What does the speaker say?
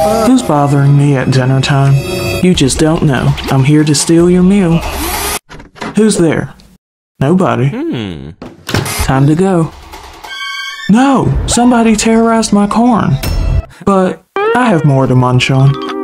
Who's bothering me at dinner time? You just don't know. I'm here to steal your meal. Who's there? Nobody. Time to go. No! Somebody terrorized my corn. But I have more to munch on.